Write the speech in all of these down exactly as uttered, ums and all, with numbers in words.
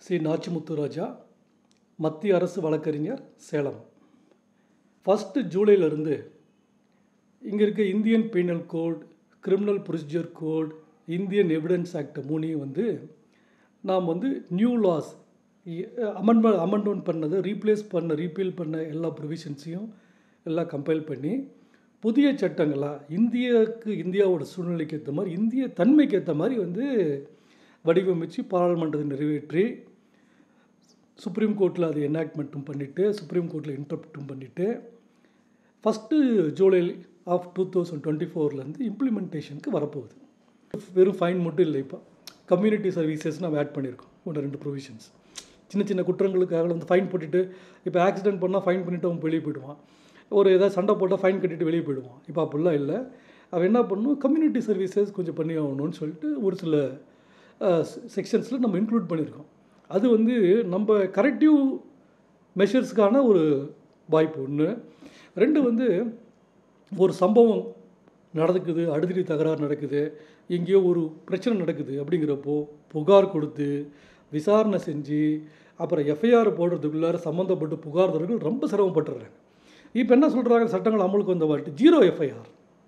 C Nachimuthu ராஜா, மத்திய அரசு வழக்கறிஞர், சேலம். ஃபஸ்ட்டு ஜூலையிலிருந்து இங்கே இருக்க Indian penal code, criminal procedure code, Indian evidence act மூணையும் வந்து நாம் வந்து நியூ லாஸ் அமெண்ட்மெண்ட் அமெண்ட்மெண்ட் பண்ணது, ரீப்ளேஸ் பண்ண ரீப்பீல் பண்ண எல்லா ப்ரொவிஷன்ஸையும் எல்லாம் கம்பைல் பண்ணி புதிய சட்டங்களாக இந்தியாவுக்கு இந்தியாவோட சூழ்நிலைக்கு ஏற்ற மாதிரி, இந்திய தன்மைக்கு ஏற்ற மாதிரி வந்து வடிவமைச்சு பாராளுமன்றத்தை நிறைவேற்றி சுப்ரீம் கோர்ட்டில் அது எனாக்ட்மெண்ட்டும் பண்ணிவிட்டு சுப்ரீம் கோர்ட்டில் இன்டர்ப்ட்டும் பண்ணிவிட்டு first July of two thousand twenty ஃபோர்லேருந்து இம்ப்ளிமெண்டேஷனுக்கு வரப்போகுது. வெறும் ஃபைன் மட்டும் இல்லை, இப்போ கம்யூனிட்டி சர்வீசஸ் நம்ம ஆட் பண்ணியிருக்கோம். ஒன்று ரெண்டு ப்ரொவிஷன்ஸ் சின்ன சின்ன குற்றங்களுக்காக வந்து ஃபைன் போட்டுட்டு, இப்போ ஆக்சிடென்ட் பண்ணால் ஃபைன் பண்ணிவிட்டு அவன் வெளியே போயிடுவான், ஒரு ஏதாவது சண்டை போட்டால் ஃபைன் கட்டிட்டு வெளியே போயிடுவான். இப்போ அப்படிலாம் இல்லை. அவன் என்ன பண்ணணும், கம்யூனிட்டி சர்வீசஸ் கொஞ்சம் பண்ணி ஆகணும்னு சொல்லிட்டு ஒரு சில செக்ஷன்ஸில் நம்ம இன்க்ளூட் பண்ணியிருக்கோம். அது வந்து நம்ம கரெக்டிவ் மெஷர்ஸ்க்கான ஒரு வாய்ப்பு ஒன்று. ரெண்டு வந்து ஒரு சம்பவம் நடக்குது, அடிதடி தகராறு நடக்குது, எங்கேயோ ஒரு பிரச்சனை நடக்குது அப்படிங்கிறப்போ புகார் கொடுத்து விசாரணை செஞ்சு அப்புறம் எஃப்ஐஆர் போடுறதுக்குள்ளார சம்மந்தப்பட்டு புகார்தாரர்கள் ரொம்ப சிரமப்பட்டுறாங்க. இப்போ என்ன சொல்கிறாங்க, சட்டங்கள் அமலுக்கு வந்த வாட்டி ஜீரோ எஃப்ஐஆர்.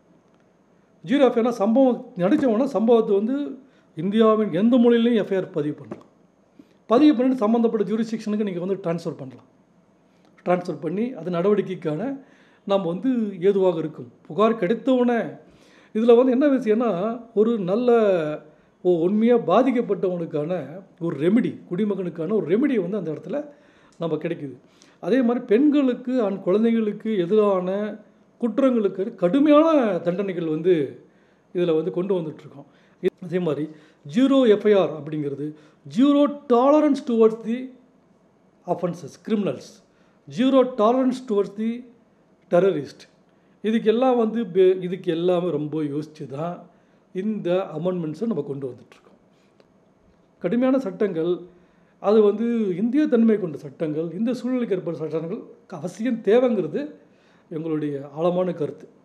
ஜீரோ எஃப்ஐஆர்னா சம்பவம் நடித்தவொன்னா சம்பவத்தை வந்து இந்தியாவின் எந்த மொழியிலையும் எஃப்ஐஆர் பதிவு பண்ணலாம். பதிவு பண்ணிட்டு சம்மந்தப்பட்ட ஜூரிஸ்டிக்ஷனுக்கு நீங்கள் வந்து ட்ரான்ஸ்ஃபர் பண்ணலாம். ட்ரான்ஸ்ஃபர் பண்ணி அது நடவடிக்கைக்கான நம்ம வந்து ஏதுவாக இருக்கும். புகார் கிடைத்தவுடனே இதில் வந்து என்ன விஷயம்னா, ஒரு நல்ல ஓ உண்மையாக பாதிக்கப்பட்டவனுக்கான ஒரு ரெமிடி, குடிமகனுக்கான ஒரு ரெமிடி வந்து அந்த இடத்துல நம்ம கிடைக்குது. அதே மாதிரி பெண்களுக்கு அண்ட் குழந்தைங்களுக்கு எதிரான குற்றங்களுக்கு கடுமையான தண்டனைகள் வந்து இதில் வந்து கொண்டு வந்துட்டுருக்கோம். அதே மாதிரி ஜீரோ எஃப்ஐஆர் அப்படிங்கிறது zero tolerance towards the offences, criminals, zero tolerance towards the terrorist. இதுக்கெல்லாம் வந்து இதுக்கு எல்லாமே ரொம்ப யோசித்து தான் இந்த அமெண்ட்மெண்ட்ஸை நம்ம கொண்டு வந்துட்டுருக்கோம். கடுமையான சட்டங்கள், அது வந்து இந்திய தன்மை கொண்ட சட்டங்கள், இந்த சூழ்நிலைக்கு ஏற்பட்ட சட்டங்கள் அவசியம் தேவைங்கிறது எங்களுடைய ஆழமான கருத்து.